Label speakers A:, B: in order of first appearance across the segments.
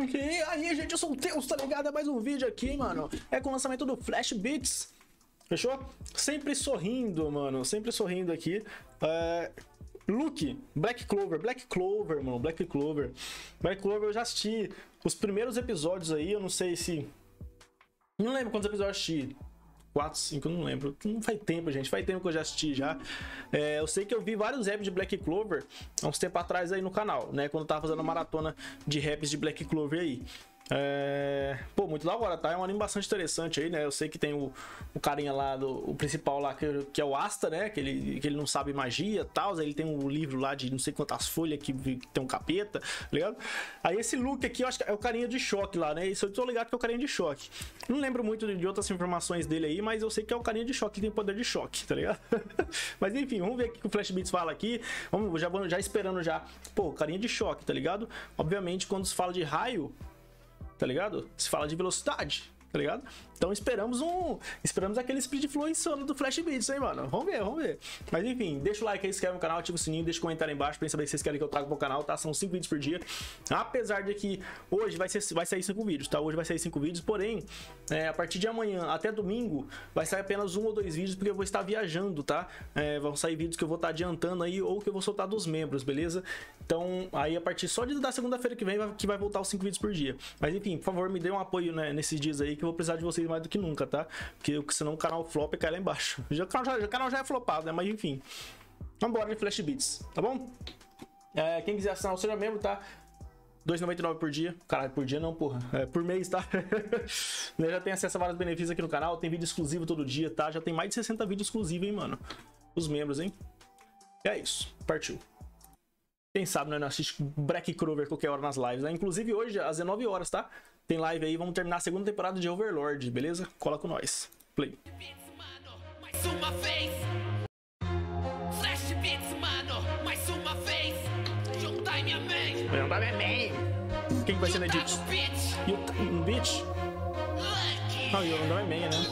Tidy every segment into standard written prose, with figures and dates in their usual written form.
A: E aí, gente, eu sou o Teus, tá ligado? É mais um vídeo aqui, mano. É com o lançamento do Flash Beats. Fechou? Sempre sorrindo, mano. Sempre sorrindo aqui. Luke, Black Clover, mano. Black Clover eu já assisti os primeiros episódios aí. Eu não sei se... Não lembro quantos episódios eu assisti. 4, 5, eu não lembro. Não faz tempo, gente. Faz tempo que eu já assisti já. Eu sei que eu vi vários raps de Black Clover há uns tempo atrás aí no canal, né? Quando eu tava fazendo a maratona de raps de Black Clover aí. Pô, muito da hora, tá? É um anime bastante interessante aí, né? Eu sei que tem o carinha lá, o principal lá, que é o Asta, né? Que ele não sabe magia e tal. Aí ele tem um livro lá de não sei quantas folhas que tem um capeta, tá ligado? Aí esse Luke aqui, eu acho que é o carinha de choque lá, né? Isso eu tô ligado que é o carinha de choque. Não lembro muito de outras informações dele aí, mas eu sei que é o carinha de choque, que tem poder de choque, tá ligado? Mas enfim, vamos ver o que o Flash Beats fala aqui. Vamos já esperando já. Pô, carinha de choque, tá ligado? Obviamente, quando se fala de raio, tá ligado? Se fala de velocidade, tá ligado? Então esperamos aquele speed flow insano do Flash Beats, hein, mano? Vamos ver. Mas enfim, deixa o like aí, se inscreve no canal, ativa o sininho, deixa o comentário aí embaixo pra saber se vocês querem que eu traga pro canal, tá? São 5 vídeos por dia. Apesar de que hoje vai sair 5 vídeos, tá? Hoje vai sair 5 vídeos, porém, a partir de amanhã até domingo, vai sair apenas 1 ou 2 vídeos, porque eu vou estar viajando, tá? Vão sair vídeos que eu vou estar adiantando aí, ou que eu vou soltar dos membros, beleza? Então, aí a partir só da segunda-feira que vem, que vai voltar os 5 vídeos por dia. Mas enfim, por favor, me dê um apoio, né, nesses dias aí, que eu vou precisar de vocês mais do que nunca, tá? Porque senão o canal flop e cai lá embaixo. O canal já é flopado, né? Mas enfim. Vambora de Flash Beats, tá bom? Quem quiser assinar, seja membro, tá? R$2,99 por dia. Caralho, por dia não, porra. Por mês, tá? Já tem acesso a vários benefícios aqui no canal. Tem vídeo exclusivo todo dia, tá? Já tem mais de 60 vídeos exclusivos, hein, mano? Os membros, hein? E é isso. Partiu. Quem sabe, né? Não assiste Black Clover qualquer hora nas lives, né? Inclusive hoje, às 19 horas, tá? Tem live aí. Vamos terminar a segunda temporada de Overlord, beleza? Cola com nós. Play.
B: Mais uma vez. Flash Beats, mano. Mais uma vez. Juntar minha mente.
A: Juntar minha mente. Quem vai ser no edit? Um beat? Ah, eu não é meia, né?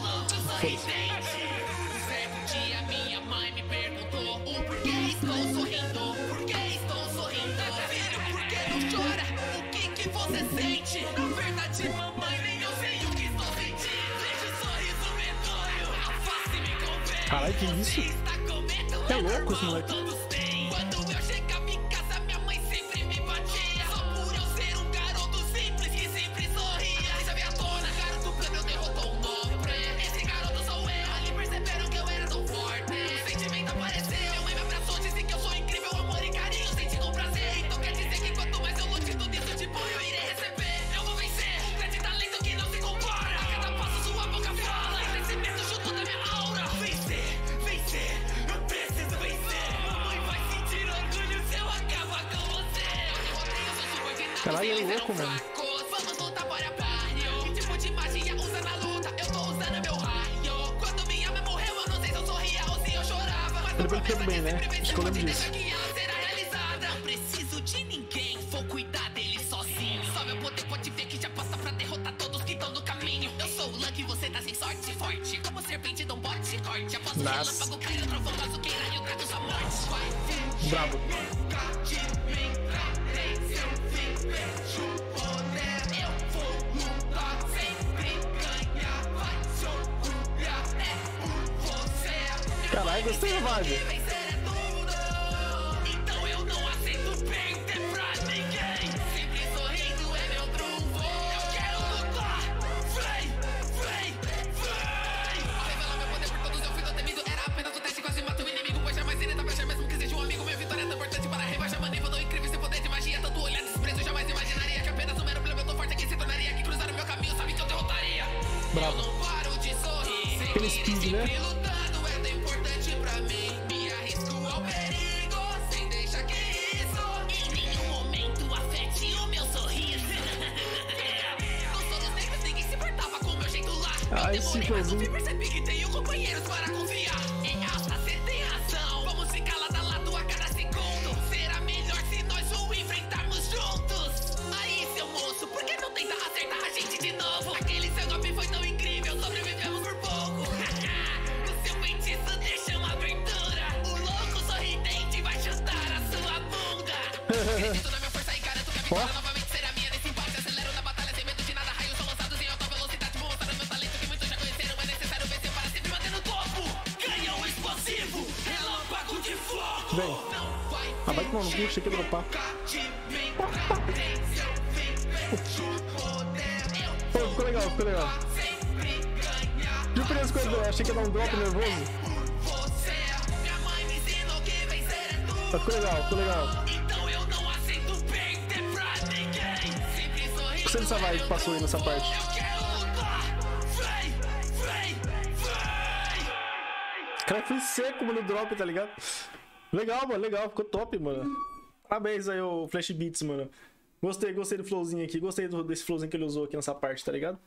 B: Certo dia minha mãe me perguntou o porquê estou sorrindo. Por que estou sorrindo? Filho, por que não chora? O que você sente? Na verdade, mamãe, nem eu sei o que estou sentindo. Veja o sorriso medonho, a face me convence.
A: Caralho, que isso? É louco esse moleque.
B: Quando eu chegava em casa, minha mãe sempre me batia. Só por eu ser um garoto simples que sempre sorria. Aí já veio à tona, garoto prêmio derrotou um novo prêmio. Esse garoto sou eu, ali perceberam que eu era tão forte. O sentimento apareceu, minha mãe me abraçou, disse que eu sou incrível, amor e carinho, sentindo um prazer. Então quer dizer que quanto mais eu lute, tudo isso de bom eu irei receber. Eu vou vencer, grande talento que não se compara. A cada passo sua boca fala, crescimento junto da minha aura. Vencer, eu preciso vencer. Mamãe vai sentir orgulho se eu acabar com você. Eu sou subordinado,
A: Caralho, é
B: eles
A: louco,
B: eram
A: mano.
B: fracos. Vamos lutar para páreo. Que tipo de magia usa na luta? Eu tô usando meu raio. Quando minha mãe morreu, eu não sei se eu sorria ou se eu chorava. Mas a promessa
A: bem, né?
B: de sempre vencer,
A: Escolhemos
B: pode
A: isso.
B: deixar que ela será realizada. Não preciso de ninguém, vou cuidar dele sozinho. Só meu poder pode ver que já passa pra derrotar todos que estão no caminho. Eu sou o Lucky, você tá sem sorte, forte. Como serpente, dá um bote, corte. Após o
A: Nossa.
B: relâmpago, cai o trovão, bazuqueira e eu trago sua morte. Vai ver.
A: Bravo.
B: Nunca de mim tratei seu fim, vejo o poder. Eu vou lutar, sempre ganhar. Vai se orgulhar, é por você.
A: Caralho, gostei da vibe.
B: Vencer é tudo, então eu não aceito perder pra ninguém. Sempre sorrindo é meu trunfo. Eu quero lutar, vem. Revela meu poder por todos, eu fui tão temido. Era apenas um teste, quase mato o inimigo. Pois jamais irei tapejar, mesmo que seja um amigo. Minha vitória é tão importante para rebaixar manível. Tão incrível, seu poder de magia. Tanto olhar desprezo, jamais imaginaria que apenas um mero problema eu tô forte aqui se tornaria. Que cruzaram meu caminho, sabe que eu derrotaria.
A: Bravo.
B: Eu não paro de sorrir.
A: Aquele speed, né?
B: Sempre lutando é tão importante pra mim. Me arrisco ao perigo, sem deixar que isso em nenhum momento afete o meu sorriso. Não sou dos negros, ninguém se importava com o meu jeito lá.
A: Ai,
B: Eu demorei,
A: esse
B: mas no
A: joguinho.
B: fim percebi que tenho companheiros para confiar. Você tem razão. Vamos ficar lado a lado a cada segundo. Será melhor se nós o enfrentarmos juntos. Aí, seu moço, por que não tenta acertar a gente de novo? Aquele seu golpe foi tão incrível, sobrevivemos por pouco. O seu feitiço deixa uma abertura. O louco sorridente vai chutar a sua bunda. Acredito na minha força e garanto que a vitória novamente será minha. Nesse empate acelero na
A: Vem. Ah, vai tomar no cu, achei que ia dropar. Pô, ficou legal, ficou legal. Surpresa com ele, achei que ia dar um drop nervoso. Mas ficou legal, ficou legal. Gostei dessa vibe que passou aí nessa parte. Cara, foi seco, mano, o drop, tá ligado? Legal, mano, legal, ficou top, mano. Parabéns aí, o Flash Beats, mano. Gostei do flowzinho aqui, gostei desse flowzinho que ele usou aqui nessa parte, tá ligado?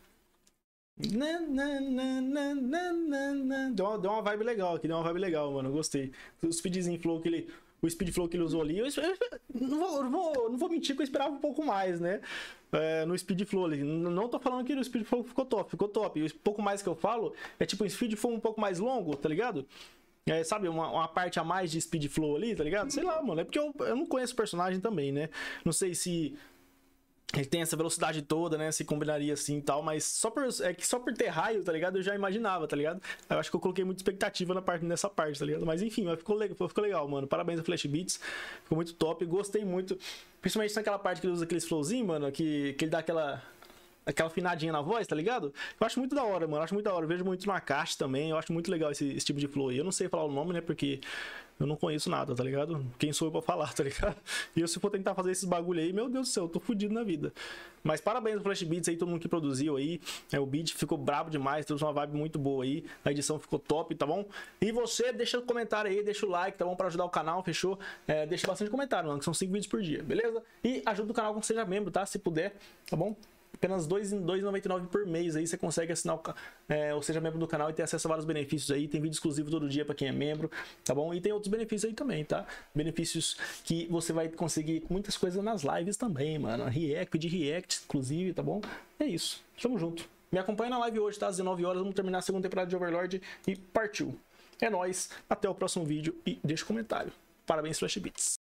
A: Deu uma vibe legal aqui, deu uma vibe legal, mano, gostei. O speedzinho flow que ele... O speed flow que ele usou ali, não vou mentir que eu esperava um pouco mais, né? No speed flow ali. Não tô falando que no speed flow ficou top. O pouco mais que eu falo é tipo um speed flow um pouco mais longo, tá ligado? Sabe, uma parte a mais de speed flow ali, tá ligado? Sei lá, mano. É porque eu não conheço o personagem também, né? Não sei se ele tem essa velocidade toda, né? Se combinaria assim e tal, mas só por ter raio, tá ligado? Eu já imaginava, tá ligado? Eu acho que eu coloquei muita expectativa nessa parte, tá ligado? Mas enfim, ficou legal, mano. Parabéns ao Flash Beats. Ficou muito top. Gostei muito. Principalmente naquela parte que ele usa aqueles flowzinhos, mano, que ele dá aquela afinadinha na voz, tá ligado? Eu acho muito da hora, mano. Eu acho muito da hora. Eu vejo muito no Akashi também. Eu acho muito legal esse tipo de flow. E eu não sei falar o nome, né? Porque eu não conheço nada, tá ligado? Quem sou eu pra falar, tá ligado? E eu, se for tentar fazer esses bagulho aí, meu Deus do céu, eu tô fudido na vida. Mas parabéns ao Flash Beats aí, todo mundo que produziu aí. O beat ficou brabo demais, trouxe uma vibe muito boa aí. A edição ficou top, tá bom? E você, deixa o comentário aí, deixa o like, tá bom? Pra ajudar o canal, fechou? Deixa bastante comentário, mano, que são 5 vídeos por dia, beleza? E ajuda o canal quando seja membro, tá? Se puder, tá bom? Apenas R$ 2,99 por mês aí você consegue assinar ou seja, membro do canal e ter acesso a vários benefícios aí. Tem vídeo exclusivo todo dia para quem é membro, tá bom? E tem outros benefícios aí também, tá? Benefícios que você vai conseguir muitas coisas nas lives também, mano. React, inclusive, tá bom? É isso. Tamo junto. Me acompanha na live hoje, tá? Às 19 horas, vamos terminar a segunda temporada de Overlord e partiu. É nóis. Até o próximo vídeo e deixa um comentário. Parabéns, Flash Beats.